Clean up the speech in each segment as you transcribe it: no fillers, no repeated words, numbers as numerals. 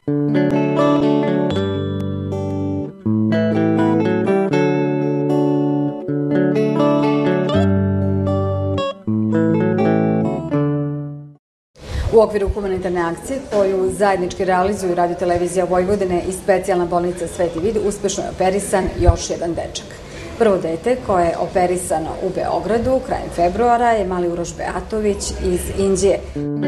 U okviru humanitarne akcije koju zajednički realizuju Radio-televizija Vojvodine i specijalna bolnica Sveti Vid uspešno je operisan još jedan dečak. Prvo dete koje je operisano u Beogradu krajem februara je mali Uroš Beatović iz Inđije.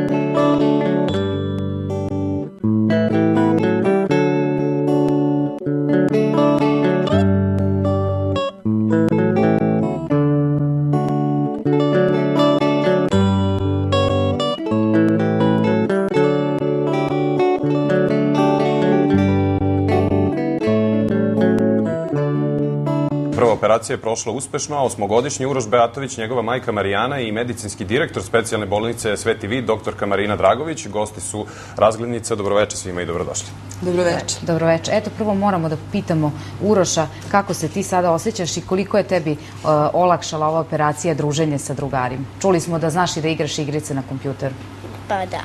Operacija je prošla uspešno, a 8-godišnji Uroš Beatović, njegova majka Marijana i medicinski direktor specijalne bolnice Sveti Vid, doktorka Marina Dragović, gosti su Razglednica. Dobroveče svima i dobrodošli. Dobroveče. Dobroveče. Eto, prvo moramo da pitamo Uroša kako se ti sada osjećaš i koliko je tebi olakšala ova operacija druženje sa drugarima. Čuli smo da znaš i da igraš igrice na kompjuteru. Pa da.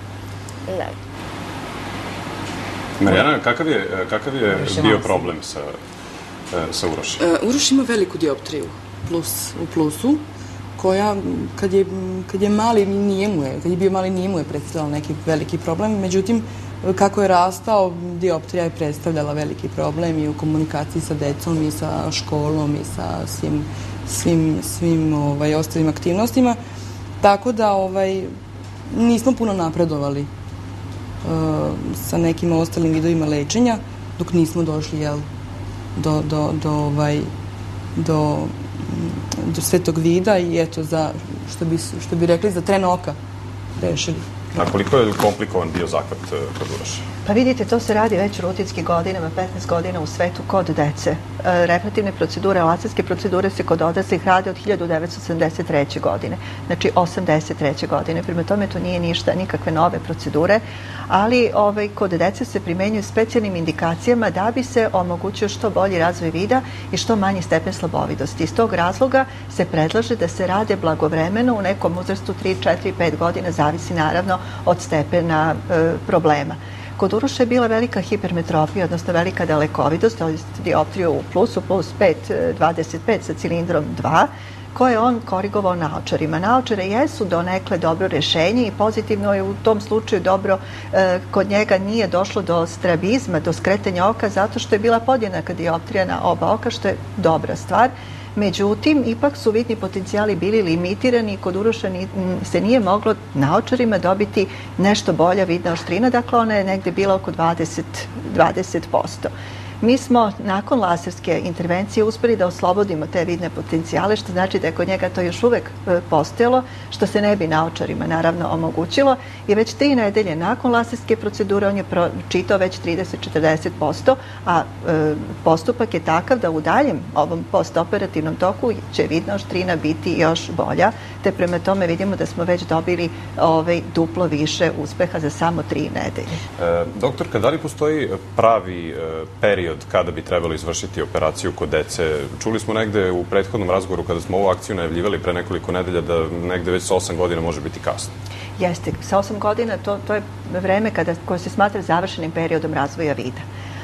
Marijana, kakav je bio problem sa Urošem? Uroš ima veliku dioptriju, u plusu, koja kad je mali nije mu je predstavljala neki veliki problem. Međutim, kako je rastao, dioptrija je predstavljala veliki problem i u komunikaciji sa decom i sa školom i sa svim ostalim aktivnostima. Tako da nismo puno napredovali sa nekim ostalim vidovima lečenja dok nismo došli, do Svetog Vida i eto, što bi rekli, za tren oka rešili. A koliko je komplikovan bio zahvat kod Uroša? Pa vidite, to se radi već rutinski godinama, 15 godina u svetu kod dece. Refraktivne procedure, laserske procedure se kod odraslih rade od 1983. godine, znači 83. godine. Prema tome to nije ništa, nikakve nove procedure, ali kod dece se primenjuju specijalnim indikacijama da bi se omogućio što bolji razvoj vida i što manji stepen slabovidosti. Iz tog razloga se predlaže da se rade blagovremeno u nekom uzrastu 3, 4, 5 godina, zavisi naravno od stepena problema. Kod Uroša je bila velika hipermetropija, odnosno velika dalekovidost, dioptriju u plusu, plus 5,25 sa cilindrom 2, koje je on korigovao naočarima. Naočare jesu donekle dobro rešenje i pozitivno je u tom slučaju dobro, kod njega nije došlo do strabizma, do skretanja oka, zato što je bila podjednaka dioptrija na oba oka, što je dobra stvar. Međutim, ipak su vidni potencijali bili limitirani i kod Uroša se nije moglo naočarima dobiti nešto bolja vidna oštrina, dakle ona je negde bila oko 20%. Mi smo nakon laserske intervencije uspeli da oslobodimo te vidne potencijale, što znači da je kod njega to još uvek postojalo, što se ne bi naočarima naravno omogućilo. I već 3 nedelje nakon laserske procedure on je pročitao već 30-40%, a postupak je takav da u daljem ovom postoperativnom toku će vidna oštrina biti još bolja, te prema tome vidimo da smo već dobili duplo više uspeha za samo 3 nedelje. Doktorka, da li postoji pravi period kada bi trebalo izvršiti operaciju kod dece? Čuli smo negde u prethodnom razgovoru kada smo ovu akciju najavljivali pre nekoliko nedelja da negde već sa 8 godina može biti kasno. Jeste, sa 8 godina to je vreme koje se smatra završenim periodom razvoja vida.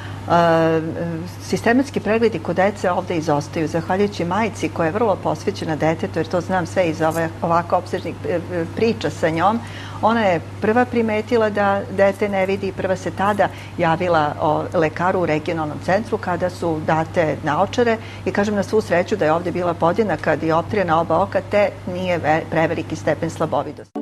Sistematski pregledi kod dece ovde izostaju, zahvaljujući majci koja je vrlo posvećena detetu, jer to znam sve iz ovako opsežnih priča sa njom. Ona je prva primetila da dete ne vidi, prva se tada javila lekaru u regionalnom centru kada su date naočare i kažem na svu sreću da je ovde bila podjednaka dioptrija na oba oka, te nije preveliki stepen slabovidosti.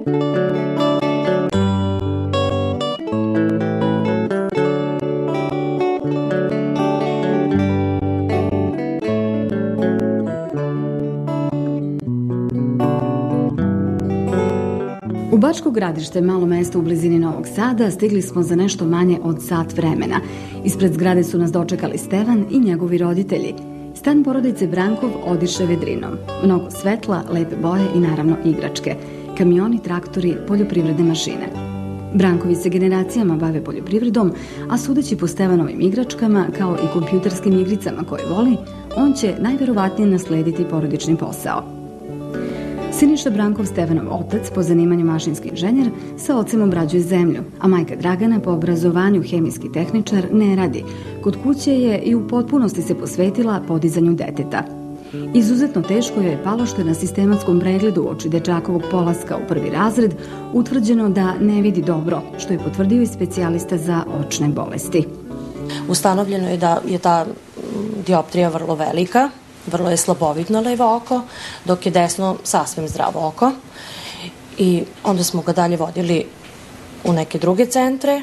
U Bačko Gradište, malo mesto u blizini Novog Sada, stigli smo za nešto manje od sat vremena. Ispred zgrade su nas dočekali Stevan i njegovi roditelji. Stan porodice Brankov odiše vedrinom. Mnogo svetla, lepe boje i naravno igračke. Kamioni, traktori, poljoprivredne mašine. Brankovi se generacijama bave poljoprivredom, a sudeći po Stevanovim igračkama, kao i kompjuterskim igricama koje voli, on će najverovatnije naslediti porodični posao. Siniša Brankov, Stevanov otac, po zanimanju mašinski inženjer, sa ocem obrađuje zemlju, a majka Dragana, po obrazovanju hemijski tehničar, ne radi. Kod kuće je i u potpunosti se posvetila podizanju deteta. Izuzetno teško joj je palo što je na sistematskom pregledu uoči dečakovog polaska u 1. razred utvrđeno da ne vidi dobro, što je potvrdio i specijalista za očne bolesti. Ustanovljeno je da je ta dioptrija vrlo velika, vrlo je slabovitno levo oko, dok je desno sasvim zdravo oko. I onda smo ga dalje vodili u neke druge centre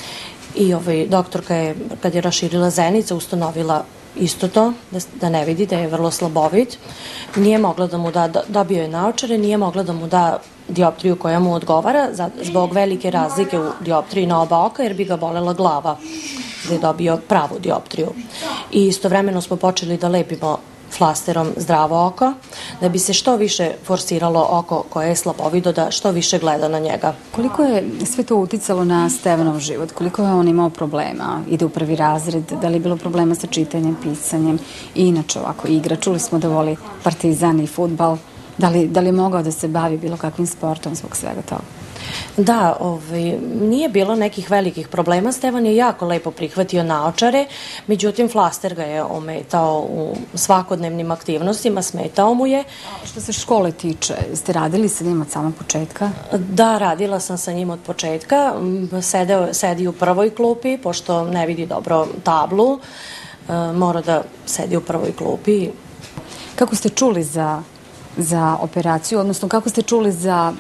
i doktorka je, kad je raširila zenice, ustanovila isto to, da ne vidi, da je vrlo slabovit. Nije mogla da mu da, dobio je naočare, nije mogla da mu da dioptriju koja mu odgovara zbog velike razlike u dioptriji na oba oka, jer bi ga bolela glava da je dobio pravu dioptriju. I istovremeno smo počeli da lepimo flasterom zdravo oko, da bi se što više forsiralo oko koje je slabovido, da što više gleda na njega. Koliko je sve to uticalo na Stevanov život? Koliko je on imao problema? Ide u 1. razred, da li je bilo problema sa čitanjem, pisanjem i inače ovako igra? Čuli smo da voli Partizan i fudbal. Da li je mogao da se bavi bilo kakvim sportom zbog svega toga? Da, nije bilo nekih velikih problema. Stevan je jako lepo prihvatio naočare, međutim flaster ga je ometao u svakodnevnim aktivnostima, smetao mu je. Što se škole tiče, ste radili sa njim od samog početka? Da, radila sam sa njim od početka. Sedi u prvoj klupi, pošto ne vidi dobro tablu, mora da sedi u prvoj klupi. Kako ste čuli za operaciju, odnosno kako ste čuli za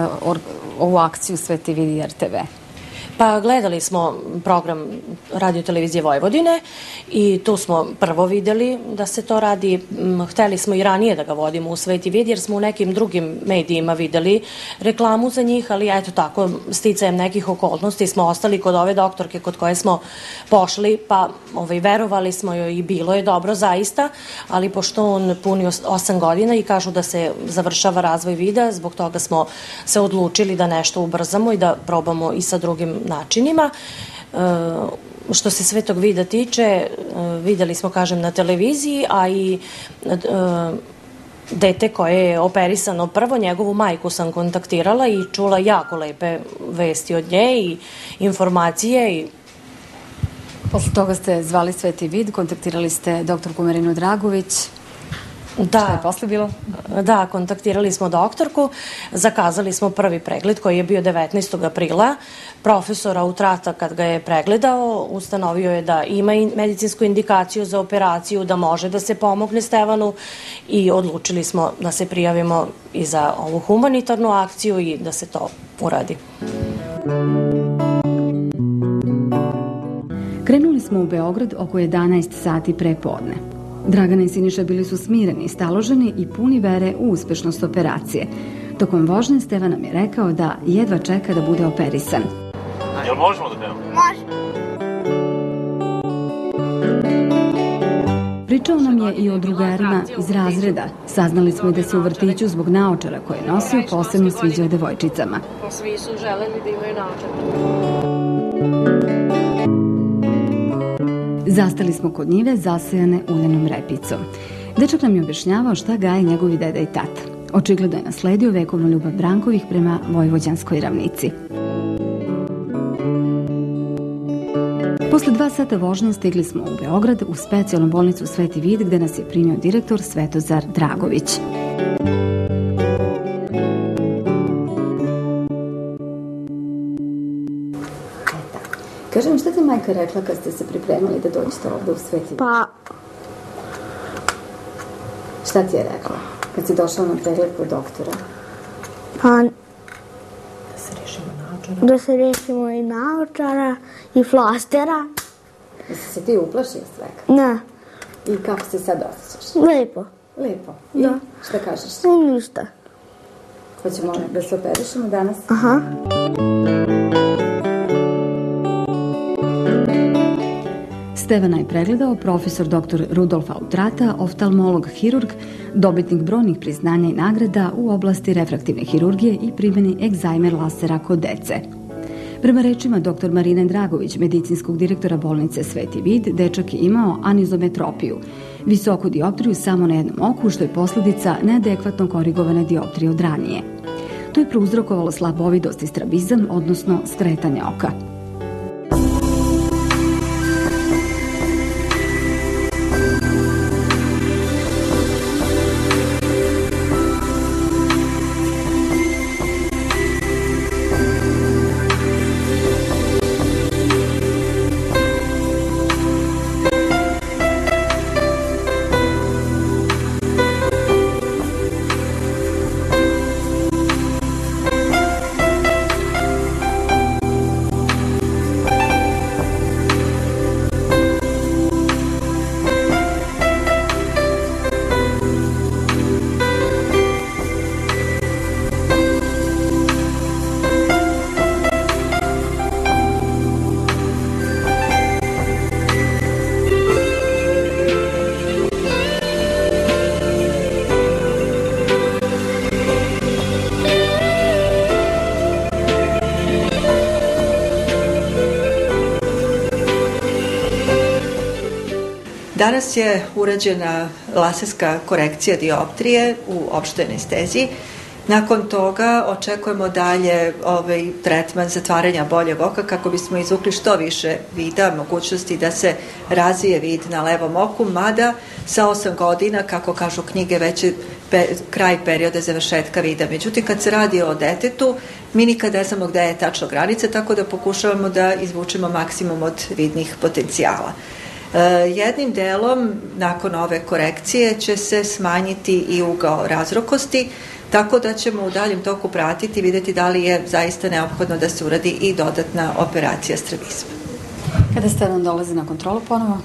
ovu akciju Sveti vid i RTV? Pa gledali smo program Radio-televizije Vojvodine i tu smo prvo videli da se to radi. Hteli smo i ranije da ga vodimo u Sveti vid, jer smo u nekim drugim medijima videli reklamu za njih, ali eto tako, sticajem nekih okolnosti smo ostali kod ove doktorke kod koje smo pošli, pa verovali smo joj i bilo je dobro zaista, ali pošto on puni 8 godina i kažu da se završava razvoj vida, zbog toga smo se odlučili da nešto ubrzamo i da probamo i sa drugim načinima. Što se Svetog vida tiče, videli smo, kažem, na televiziji, a i dete koje je operisano prvo, njegovu majku sam kontaktirala i čula jako lepe vesti od nje i informacije. Posle toga ste zvali Sveti vid, kontaktirali ste doktorku Marinu Dragović. Šta je posle bilo? Da, kontaktirali smo doktorku, zakazali smo prvi pregled koji je bio 19. aprila. Profesor Autrata, kad ga je pregledao, ustanovio je da ima medicinsku indikaciju za operaciju, da može da se pomogne Stevanu i odlučili smo da se prijavimo i za ovu humanitarnu akciju i da se to uradi. Krenuli smo u Beograd oko 11 sati pre podne. Dragana i Siniša bili su smireni, staloženi i puni vere u uspešnost operacije. Tokom vožnje Stevan nam je rekao da jedva čeka da bude operisan. Jel možemo da pevamo? Može. Pričao nam je i o drugarima iz razreda. Saznali smo i da se u vrtiću zbog naočara koje je nosio posebno sviđao devojčicama. Svi su želeli da imaju naočare. Zastali smo kod njive zasejane uljenom repicom. Dečak nam je objašnjavao šta gaje njegovi deda i tata. Očigledno je nasledio vekovnu ljubav Brankovih prema vojvođanskoj ravnici. Posle 2 sata vožnje stigli smo u Beograd u specijalnu bolnicu Sveti vid, gde nas je primio direktor Svetozar Dragović. Kaži mi, šta ti majka rekla kad ste se pripremali da dođete ovde u Sveti vid? Pa... Šta ti je rekla kad si došla na pregled kod doktora? Pa... Da se rešimo naočara. Da se rešimo i naočara i flastera. Jesi se ti uplašio svega? Ne. I kako se sad osjećaš? Lepo. Lepo. I Da. šta kažeš? Ništa. Hoćemo da se operišemo danas? Aha. Stevana je pregledao profesor dr. Rudolf Autrata, oftalmolog hirurg, dobitnik brojnih priznanja i nagrada u oblasti refraktivne hirurgije i primjeni egzajmer lasera kod dece. Prema rečima dr. Marine Dragović, medicinskog direktora bolnice Sveti Vid, dečak je imao anizometropiju, visoku dioptriju samo na jednom oku, što je posljedica neadekvatno korigovane dioptrije od ranije. To je prouzrokovalo slabovidost i strabizam, odnosno skretanje oka. Danas je urađena laserska korekcija dioptrije u opštoj anesteziji. Nakon toga očekujemo dalje tretman zatvaranja boljeg oka kako bismo izvukli što više vida, mogućnosti da se razvije vid na levom oku, mada sa 8 godina, kako kažu knjige, već je kraj perioda završetka vida. Međutim, kad se radi o detetu, mi nikad ne znamo gde je tačno granica, tako da pokušavamo da izvučemo maksimum od vidnih potencijala. Jednim delom, nakon ove korekcije, će se smanjiti i ugao razrokosti, tako da ćemo u daljem toku pratiti i vidjeti da li je zaista neophodno da se uradi i dodatna operacija strabizma. Kada Stevan dolazi na kontrolu ponovo?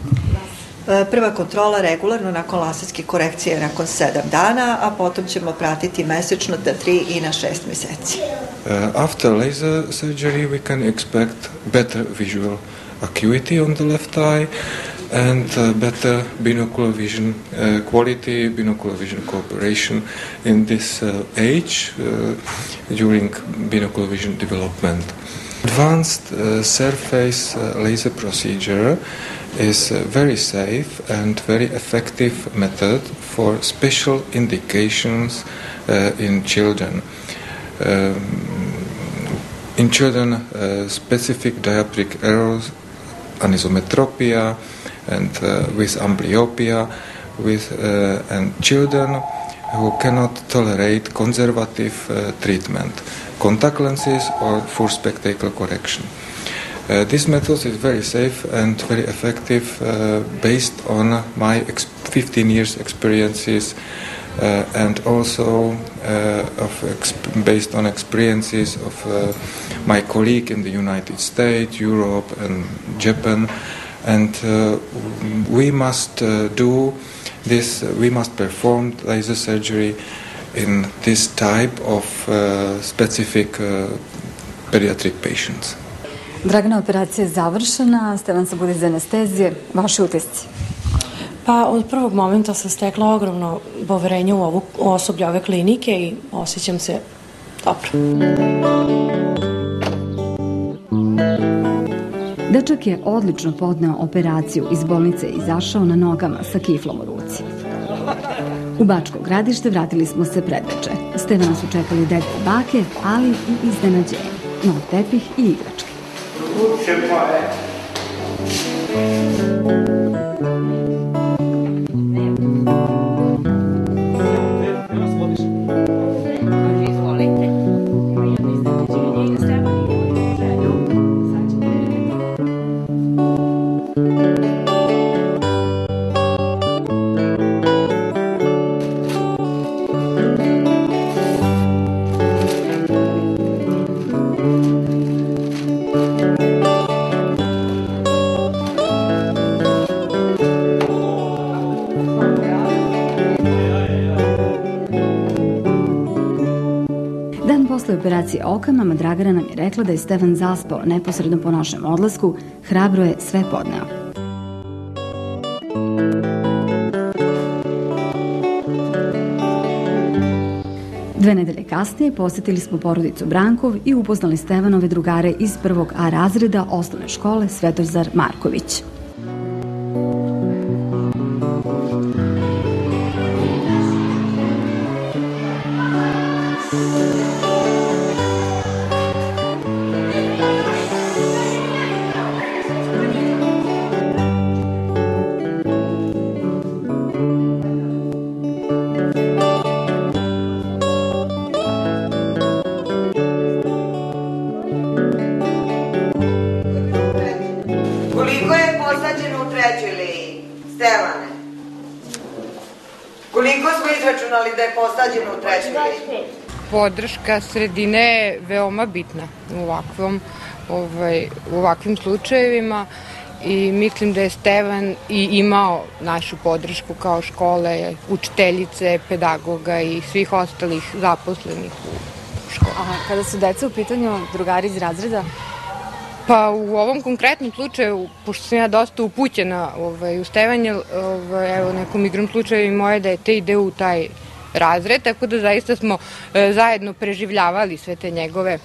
Prva kontrola regularno nakon laserske korekcije nakon 7 dana, a potom ćemo pratiti mesečno na 3 i na 6 meseci. After laser surgery we can expect better visual acuity on the left eye and better binocular vision quality, binocular vision cooperation in this age during binocular vision development. Advanced surface laser procedure is a very safe and very effective method for special indications in children. In children, specific dioptric errors, anisometropia, and with amblyopia, and children who cannot tolerate conservative treatment, contact lenses or full spectacle correction. This method is very safe and very effective based on my 15 years experiences and also based on experiences of my colleague in the United States, Europe and Japan. And we must do this, we must perform laser surgery in this type of specific pediatric patients. Dragana, operacija je završena, Stevan se budi iz anestezije. Vaši utisci? Pa od prvog momenta sam stekla ogromno poverenje u osoblje ove klinike i osjećam se dobro. Dečak je odlično podneo operaciju, iz bolnice je izašao na nogama sa kiflom u ruci. U Bačko Gradište vratili smo se predveče. Stevana su čekali dede i bake, ali i iznenađenje. Nov tepih i igračke. Posle operacije oka, mama Dragana nam je rekla da je Stevan zaspao neposredno po našem odlasku, hrabro je sve podneo. 2 nedelje kasnije posetili smo porodicu Brankov i upoznali Stevanove drugare iz 1. A razreda osnovne škole Svetozar Marković. Koliko je posađeno u 3. liniji? Stevane? Koliko smo izračunali da je posađeno u 3. liniji? Podrška sredine je veoma bitna u ovakvim slučajevima i mislim da je Stevan i imao našu podršku kao škole, učiteljice, pedagoga i svih ostalih zaposlenih u školi. A kada su deca u pitanju, drugari iz razreda? Pa u ovom konkretnom slučaju, pošto sam ja dosta upućena u Stevan, evo nekom igrom slučaju i moje dete ide u taj razred, tako da zaista smo zajedno preživljavali sve te njegove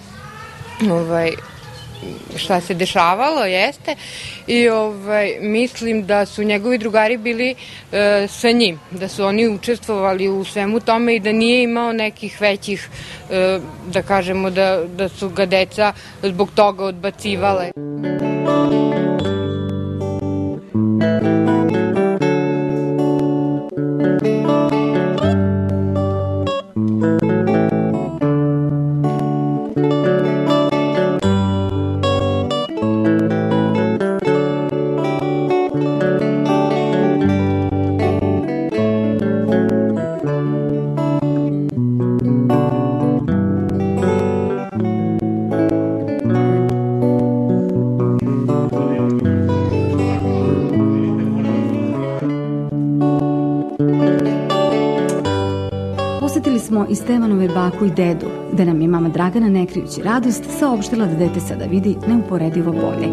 šta se dešavalo, jeste, i mislim da su njegovi drugari bili sa njim, da su oni učestvovali u svemu tome i da nije imao nekih većih, da kažemo, da su ga deca zbog toga odbacivale. Posetili smo i Stevanove baku i dedu, gde nam je mama Dragana, ne krijući radost, saopštila da dete sada vidi neuporedivo bolje.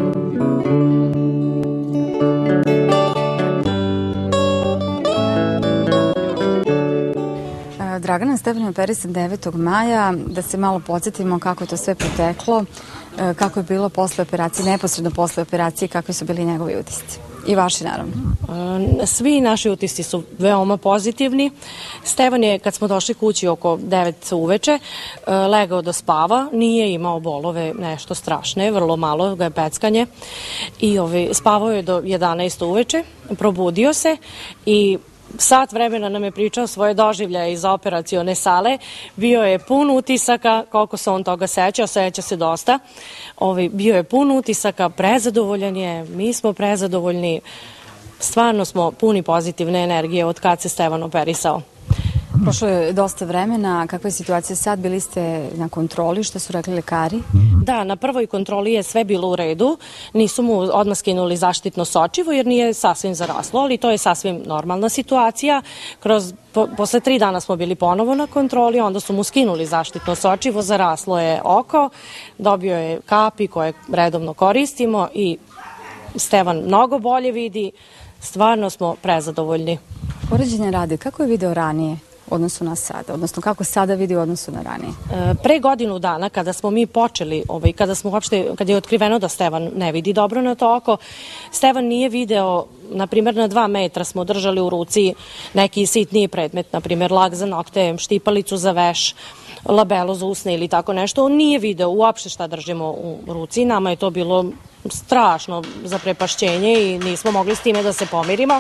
Dragana, Stevan je operisan 9. maja. Da se malo podsjetimo kako je to sve proteklo, kako je bilo posle operacije, neposredno posle operacije, kakvi su bili njegovi utisci. I vaši, naravno. Svi naši utisci su veoma pozitivni. Stevan je, kad smo došli kući oko 9 uveče, legao da spava, nije imao bolove, nešto strašne, vrlo malo ga je peckanje. I spavao je do 11 uveče, probudio se i sat vremena nam je pričao svoje doživljaje iz operacione sale. Bio je pun utisaka, koliko se on toga seća se dosta. Bio je pun utisaka, prezadovoljan je, mi smo prezadovoljni. Stvarno smo puni pozitivne energije od kad se Stevan operisao. Prošlo je dosta vremena. Kakva je situacija sad? Bili ste na kontroli, što su rekli lekari? Da, na prvoj kontroli je sve bilo u redu. Nisu mu odmah skinuli zaštitno sočivo jer nije sasvim zaraslo, ali to je sasvim normalna situacija. Posle 3 dana smo bili ponovo na kontroli, onda su mu skinuli zaštitno sočivo, zaraslo je oko, dobio je kapi koje redovno koristimo i Stevan mnogo bolje vidi. Stvarno smo prezadovoljni. Poređenja radi, kako je video ranije u odnosu na sada, odnosno kako sada vidi u odnosu na ranije? Pre godinu dana, kada smo mi počeli, kad je otkriveno da Stevan ne vidi dobro na to oko, Stevan nije video, na primjer na 2 metra smo držali u ruci neki sitniji predmet, na primjer lak za nokte, štipalicu za veš, labelo za usne ili tako nešto. On nije video uopšte šta držimo u ruci. Nama je to bilo strašno zaprepašćenje i nismo mogli s time da se pomirimo.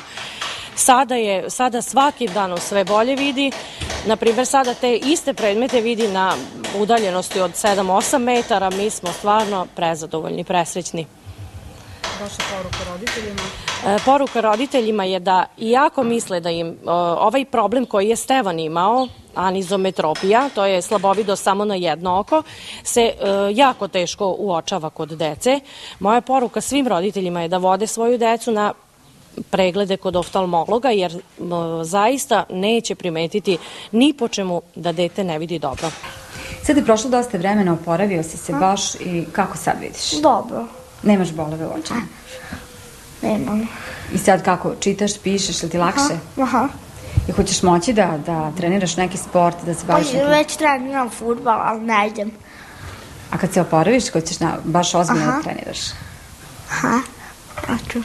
Sada svaki dan sve bolje vidi. Naprimjer, sada te iste predmete vidi na udaljenosti od 7-8 metara. Mi smo stvarno prezadovoljni, presrećni. Vaša poruka roditeljima? Poruka roditeljima je da iako misle da im ovaj problem koji je Stevan imao, anizometropija, to je slabovidost samo na jedno oko, se jako teško uočava kod dece. Moja poruka svim roditeljima je da vode svoju decu na preglede kod oftalmologa, jer zaista neće primetiti ni po čemu da dete ne vidi dobro. Sad je prošlo dosta vremena, oporavio si se baš i kako sad vidiš? Dobro. Nemaš bolove u očima? Nemam. I sad kako, čitaš, pišeš, li ti lakše? Aha. I hoćeš moći da treniraš neki sport, da se baviš nekim... Već treniram fudbal, ali ne idem. A kad se oporaviš, hoćeš baš ozbiljno da treniraš? Aha, hoću.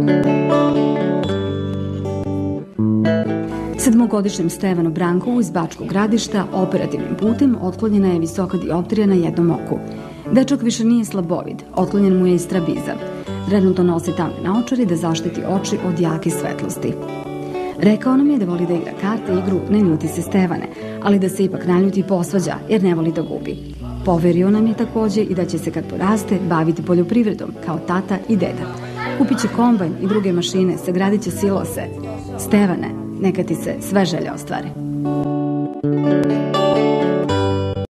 Sedmogodišnjem Stevanu Brankovu iz Bačkog Gradišta operativnim putem otklonjena je visoka dioptrija na jednom oku. Dečak više nije slabovid, otklonjen mu je i strabizam. Trenutno nosi tamne naočare da zaštiti oči od jake svetlosti. Rekao nam je da voli da igra karte, igru Ne ljuti se Stevane, ali da se ipak naljuti i posvađa jer ne voli da gubi. Poverio nam je takođe i da će se kad poraste baviti poljoprivredom kao tata i deda. Kupit će kombajn i druge mašine, sagradit će silose. Stevane, neka ti se sve želje ostvare.